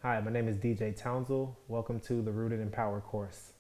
Hi, my name is DJ Townsel. Welcome to the Rooted in Power course.